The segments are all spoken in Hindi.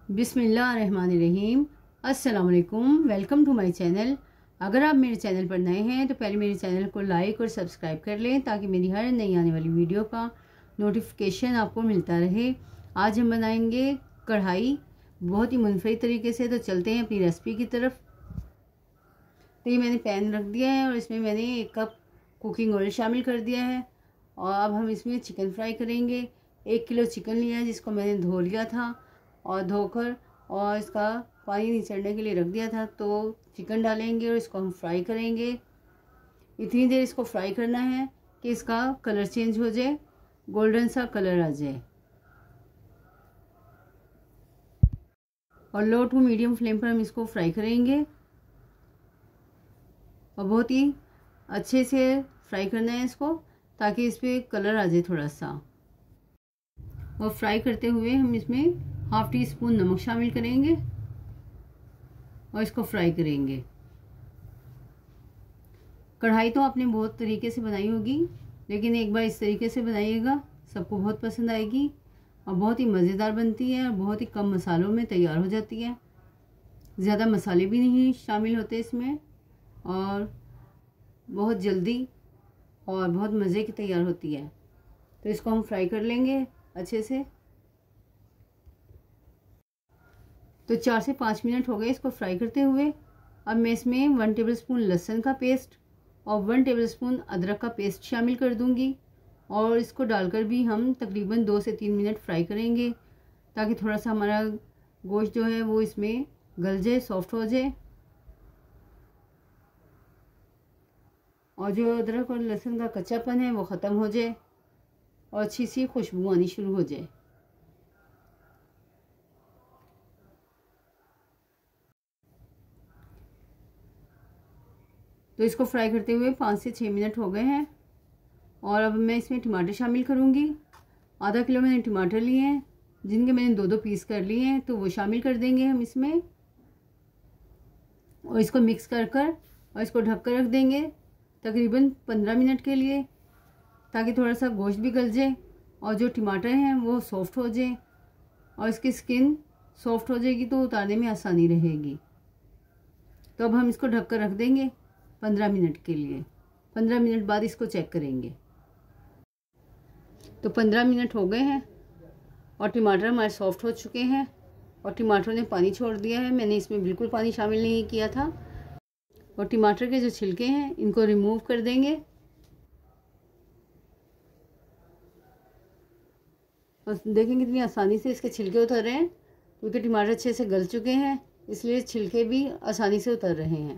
बिस्मिल्लाहिर्रहमानिर्रहीम। अस्सलाम वालेकुम। Welcome to my channel. अगर आप मेरे चैनल पर नए हैं तो पहले मेरे चैनल को लाइक और सब्सक्राइब कर लें ताकि मेरी हर नई आने वाली वीडियो का नोटिफिकेशन आपको मिलता रहे। आज हम बनाएंगे कढ़ाई बहुत ही मुनफरद तरीके से। तो चलते हैं अपनी रेसिपी की तरफ। तो ये मैंने पैन रख दिया है और इसमें मैंने 1 कप कुकिंग ऑयल शामिल कर दिया है। और अब हम इसमें चिकन फ्राई करेंगे। 1 किलो चिकन लिया है जिसको मैंने धो लिया था और धोकर और इसका पानी निचड़ने के लिए रख दिया था। तो चिकन डालेंगे और इसको हम फ्राई करेंगे। इतनी देर इसको फ्राई करना है कि इसका कलर चेंज हो जाए, गोल्डन सा कलर आ जाए। और लो टू मीडियम फ्लेम पर हम इसको फ्राई करेंगे और बहुत ही अच्छे से फ्राई करना है इसको ताकि इस पर कलर आ जाए थोड़ा सा। और फ्राई करते हुए हम इसमें ½ टी स्पून नमक शामिल करेंगे और इसको फ्राई करेंगे। कढ़ाई तो आपने बहुत तरीके से बनाई होगी, लेकिन एक बार इस तरीके से बनाइएगा, सबको बहुत पसंद आएगी और बहुत ही मज़ेदार बनती है और बहुत ही कम मसालों में तैयार हो जाती है। ज़्यादा मसाले भी नहीं शामिल होते इसमें और बहुत जल्दी और बहुत मज़े की तैयार होती है। तो इसको हम फ्राई कर लेंगे अच्छे से। तो 4 से 5 मिनट हो गए इसको फ्राई करते हुए। अब मैं इसमें 1 टेबलस्पून लहसुन का पेस्ट और 1 टेबलस्पून अदरक का पेस्ट शामिल कर दूंगी और इसको डालकर भी हम तकरीबन 2 से 3 मिनट फ्राई करेंगे ताकि थोड़ा सा हमारा गोश्त जो है वो इसमें गल जाए, सॉफ्ट हो जाए और जो अदरक और लहसुन का कच्चापन है वो ख़त्म हो जाए और अच्छी सी खुशबू आनी शुरू हो जाए। तो इसको फ्राई करते हुए 5 से 6 मिनट हो गए हैं और अब मैं इसमें टमाटर शामिल करूँगी। आधा किलो मैंने टमाटर लिए हैं जिनके मैंने 2-2 पीस कर लिए हैं, तो वो शामिल कर देंगे हम इसमें और इसको मिक्स कर और इसको ढक कर रख देंगे तकरीबन 15 मिनट के लिए ताकि थोड़ा सा गोश्त भी गल जाए और जो टमाटर हैं वो सॉफ्ट हो जाए और इसकी स्किन सॉफ्ट हो जाएगी तो उतारने में आसानी रहेगी। तो अब हम इसको ढक कर रख देंगे 15 मिनट के लिए। 15 मिनट बाद इसको चेक करेंगे। तो 15 मिनट हो गए हैं और टमाटर हमारे सॉफ्ट हो चुके हैं और टमाटर ने पानी छोड़ दिया है। मैंने इसमें बिल्कुल पानी शामिल नहीं किया था। और टमाटर के जो छिलके हैं इनको रिमूव कर देंगे और देखेंगे कितनी आसानी से इसके छिलके उतर रहे हैं क्योंकि टमाटर अच्छे से गल चुके हैं, इसलिए छिलके भी आसानी से उतर रहे हैं।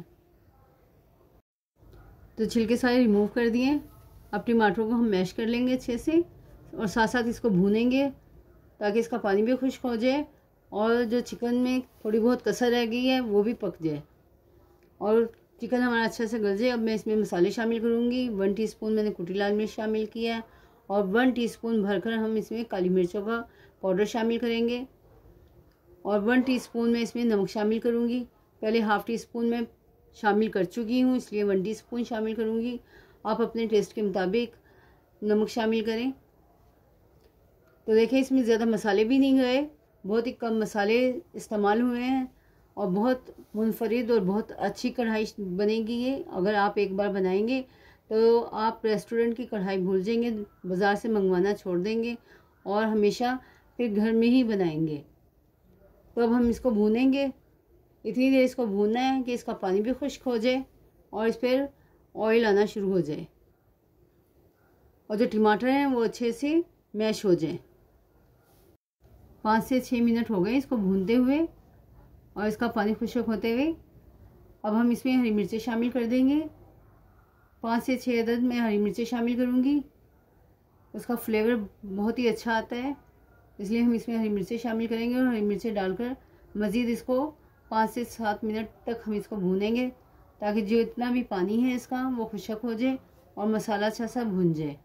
तो छिलके सारे रिमूव कर दिए। अब टमाटरों को हम मैश कर लेंगे अच्छे से और साथ साथ इसको भूनेंगे ताकि इसका पानी भी खुश्क हो जाए और जो चिकन में थोड़ी बहुत कसर रह गई है वो भी पक जाए और चिकन हमारा अच्छा से गल जाए। अब मैं इसमें मसाले शामिल करूँगी। 1 टीस्पून मैंने कुटी लाल मिर्च शामिल किया है और 1 टीस्पून भरकर हम इसमें काली मिर्चों का पाउडर शामिल करेंगे और 1 टीस्पून मैं इसमें नमक शामिल करूँगी। पहले ½ टीस्पून मैं शामिल कर चुकी हूँ, इसलिए 1 टीस्पून शामिल करूँगी। आप अपने टेस्ट के मुताबिक नमक शामिल करें। तो देखें इसमें ज़्यादा मसाले भी नहीं गए, बहुत ही कम मसाले इस्तेमाल हुए हैं और बहुत मुनफरिद और बहुत अच्छी कढ़ाई बनेगी ये। अगर आप एक बार बनाएंगे तो आप रेस्टोरेंट की कढ़ाई भूल जाएंगे, बाज़ार से मंगवाना छोड़ देंगे और हमेशा फिर घर में ही बनाएंगे। तो अब हम इसको भूनेंगे। इतनी देर इसको भूनना है कि इसका पानी भी खुश्क हो जाए और इस पर ऑयल आना शुरू हो जाए और जो टमाटर हैं वो अच्छे से मैश हो जाए। 5 से 6 मिनट हो गए इसको भूनते हुए और इसका पानी खुश्क होते हुए। अब हम इसमें हरी मिर्चें शामिल कर देंगे। 5 से 6 अदद मैं हरी मिर्चें शामिल करूँगी। उसका फ्लेवर बहुत ही अच्छा आता है, इसलिए हम इसमें हरी मिर्चें शामिल करेंगे और हरी मिर्चें डालकर मज़ीद इसको 5 से 7 मिनट तक हम इसको भूनेंगे ताकि जो इतना भी पानी है इसका वो खुश्क हो जाए और मसाला अच्छा सा भुन जाए।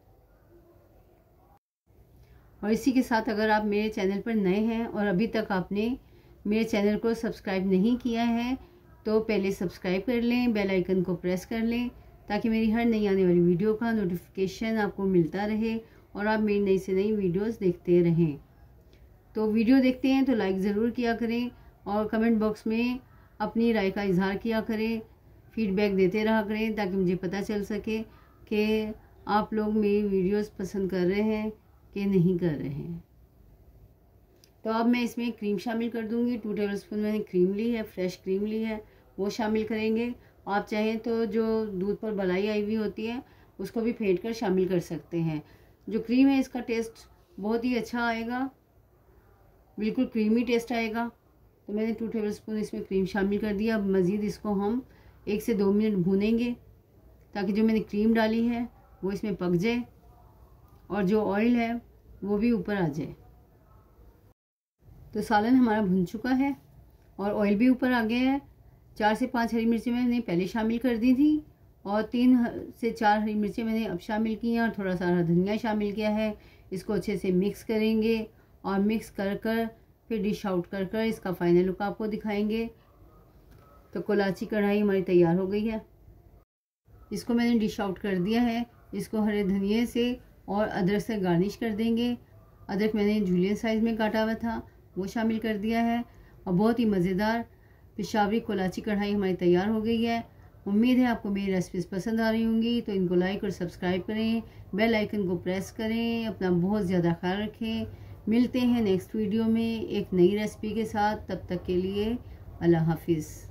और इसी के साथ अगर आप मेरे चैनल पर नए हैं और अभी तक आपने मेरे चैनल को सब्सक्राइब नहीं किया है तो पहले सब्सक्राइब कर लें, बेल आइकन को प्रेस कर लें ताकि मेरी हर नई आने वाली वीडियो का नोटिफिकेशन आपको मिलता रहे और आप मेरी नई से नई वीडियोस देखते रहें। तो वीडियो देखते हैं तो लाइक ज़रूर किया करें और कमेंट बॉक्स में अपनी राय का इजहार किया करें, फीडबैक देते रहा करें ताकि मुझे पता चल सके कि आप लोग मेरी वीडियोस पसंद कर रहे हैं कि नहीं कर रहे हैं। तो अब मैं इसमें क्रीम शामिल कर दूंगी। 2 टेबलस्पून मैंने क्रीम ली है, फ्रेश क्रीम ली है, वो शामिल करेंगे। आप चाहें तो जो दूध पर मलाई आई हुई होती है उसको भी फेंट कर शामिल कर सकते हैं। जो क्रीम है इसका टेस्ट बहुत ही अच्छा आएगा, बिल्कुल क्रीमी टेस्ट आएगा। तो मैंने 2 टेबलस्पून इसमें क्रीम शामिल कर दिया। अब मज़ीद इसको हम 1 से 2 मिनट भूनेंगे ताकि जो मैंने क्रीम डाली है वो इसमें पक जाए और जो ऑयल है वो भी ऊपर आ जाए। तो सालन हमारा भुन चुका है और ऑयल भी ऊपर आ गया है। 4 से 5 हरी मिर्ची मैंने पहले शामिल कर दी थी और 3 से 4 हरी मिर्ची मैंने अब शामिल की हैं और थोड़ा सा हरा धनिया शामिल किया है। इसको अच्छे से मिक्स करेंगे और मिक्स कर कर फिर डिश आउट कर कर इसका फाइनल लुक आपको दिखाएंगे। तो कोलाची कढ़ाई हमारी तैयार हो गई है। इसको मैंने डिश आउट कर दिया है। इसको हरे धनिए से और अदरक से गार्निश कर देंगे। अदरक मैंने जूलियन साइज़ में काटा हुआ था वो शामिल कर दिया है और बहुत ही मज़ेदार पेशावरी कोलाची कढ़ाई हमारी तैयार हो गई है। उम्मीद है आपको मेरी रेसिपीज़ पसंद आ रही होंगी। तो इनको लाइक और सब्सक्राइब करें, बेल आइकन को प्रेस करें। अपना बहुत ज़्यादा ख्याल रखें। मिलते हैं नेक्स्ट वीडियो में एक नई रेसिपी के साथ। तब तक के लिए अल्लाह हाफिज़।